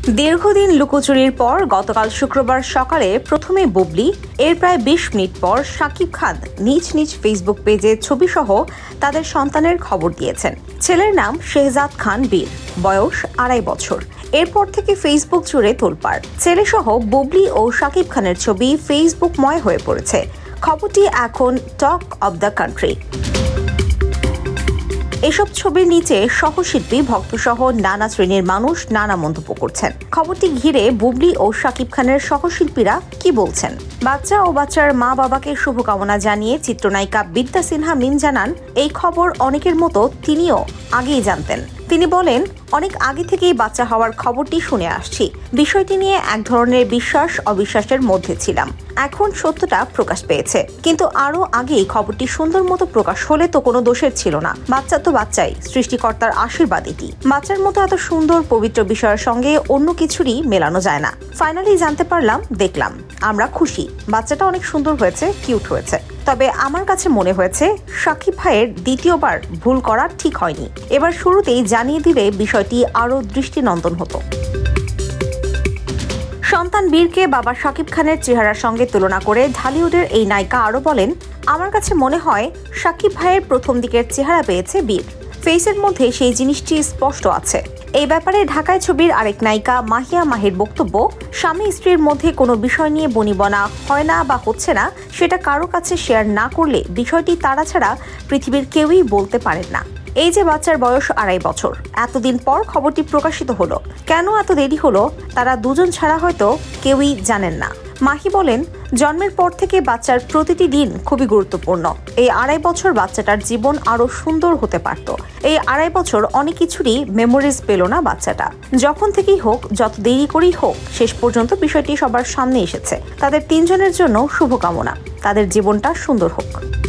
দীর্ঘদিন লুকোচুরির পর গতকাল শুক্রবার সকালে প্রথমে বুবলি, এর প্রায় ২০ মিনিট পর শাকিব খান নিজ নিজ ফেসবুক পেজে ছবিসহ তাদের সন্তানের খবর দিয়েছেন। ছেলের নাম শেহজাদ খান বীর, বয়স ২.৫ বছর। এরপর থেকে ফেসবুক জুড়ে তোলপাড়। ছেলেসহ বুবলি ও শাকিব খানের ছবি ফেসবুকময় হয়ে পড়েছে। খবরটি এখন টক অব দ্য কান্ট্রি। এসব ছবির নিচে সহশিল্পী, ভক্তসহ নানা শ্রেণীর মানুষ নানা মন্তব্য করছেন। খবরটি ঘিরে বুবলি ও শাকিব খানের সহশিল্পীরা কি বলছেন? বাচ্চা ও বাচ্চার মা বাবাকে শুভকামনা জানিয়ে চিত্রনায়িকা বিদ্যা সিনহা মিম জানান, এই খবর অনেকের মতো তিনিও আগেই জানতেন। তিনি বলেন, অনেক আগে থেকেই বাচ্চা হওয়ার খবরটি শুনে আসছি। বিষয়টি নিয়ে এক ধরনের বিশ্বাস অবিশ্বাসের মধ্যে ছিলাম। এখন সত্যটা প্রকাশ পেয়েছে, কিন্তু আরো আগেই খবরটি সুন্দর মতো প্রকাশ হলে তো কোনো দোষের ছিল না। বাচ্চা তো বাচ্চাই, সৃষ্টিকর্তার আশীর্বাদ এটি। বাচ্চার মতো এত সুন্দর পবিত্র বিষয়ের সঙ্গে অন্য কিছুরই মেলানো যায় না। ফাইনালি জানতে পারলাম, দেখলাম, আমরা খুশি। বাচ্চাটা অনেক সুন্দর হয়েছে, কিউট হয়েছে। তবে আমার কাছে মনে হয়েছে শাকিব ভাইয়ের দ্বিতীয়বার ভুল করা ঠিক হয়নি। এবার শুরুতেই জানিয়ে দিলে বিষয়টি আরো দৃষ্টিনন্দন হতো। সন্তান বীরকে বাবা শাকিব খানের চেহারার সঙ্গে তুলনা করে ঢালিউডের এই নায়িকা আরও বলেন, আমার কাছে মনে হয় শাকিব ভাইয়ের প্রথম দিকের চেহারা পেয়েছে বীর। ফেসের মধ্যে সেই জিনিসটি স্পষ্ট আছে। এই ব্যাপারে ঢাকায় ছবির আরেক নায়িকা মাহিয়া মাহির বক্তব্য, স্বামী স্ত্রীর মধ্যে কোনো বিষয় নিয়ে বনিবনা হয় না বা হচ্ছে না, সেটা কারো কাছে শেয়ার না করলে বিষয়টি তারা ছাড়া পৃথিবীর কেউই বলতে পারেন না। এই যে বাচ্চার বয়স ২.৫ বছর, এতদিন পর খবরটি প্রকাশিত হলো, কেন এত দেরি হলো তারা দুজন ছাড়া হয়তো কেউই জানেন না। মাহি বলেন, জন্মের পর থেকে বাচ্চার প্রতিটি দিন খুবই গুরুত্বপূর্ণ। এই ২.৫ বছর বাচ্চাটার জীবন আরো সুন্দর হতে পারত। এই ২.৫ বছর অনেক কিছুরই মেমোরিজ পেল না বাচ্চাটা। যখন থেকেই হোক, যত দেরি করেই হোক, শেষ পর্যন্ত বিষয়টি সবার সামনে এসেছে। তাদের তিনজনের জন্য শুভকামনা, তাদের জীবনটা সুন্দর হোক।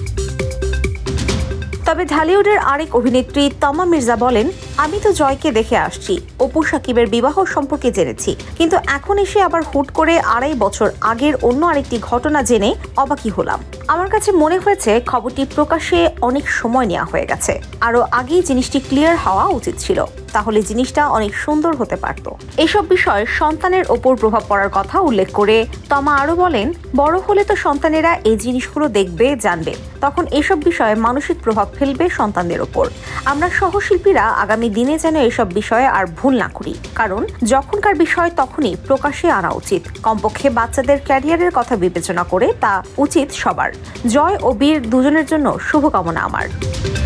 তবে ঢালিউডের আরেক অভিনেত্রী তমা মির্জা বলেন, আমি তো জয়কে দেখে আসছি, অপু সাকিবের বিবাহ সম্পর্কে জেনেছি, কিন্তু এখন এসে আবার হুট করে ২.৫ বছর আগের অন্য আরেকটি ঘটনা জেনে অবাকই হলাম। আমার কাছে মনে হয়েছে খবরটি প্রকাশে অনেক সময় নেওয়া হয়ে গেছে। আরো আগেই জিনিসটি ক্লিয়ার হওয়া উচিত ছিল, তাহলে জিনিসটা অনেক সুন্দর হতে পারত। এসব বিষয়ে সন্তানের ওপর প্রভাব পড়ার কথা উল্লেখ করে তমা আরো বলেন, বড় হলে তো সন্তানেরা এই জিনিসগুলো দেখবে, জানবে, তখন এসব বিষয়ে মানসিক প্রভাব ফেলবে সন্তানদের ওপর। আমরা সহশিল্পীরা আগামী দিনে যেন এসব বিষয়ে আর ভুল না করি, কারণ যখনকার বিষয় তখনই প্রকাশ্যে আনা উচিত। কমপক্ষে বাচ্চাদের ক্যারিয়ারের কথা বিবেচনা করে তা উচিত সবার। জয় ও বীর দুজনের জন্য শুভকামনা আমার।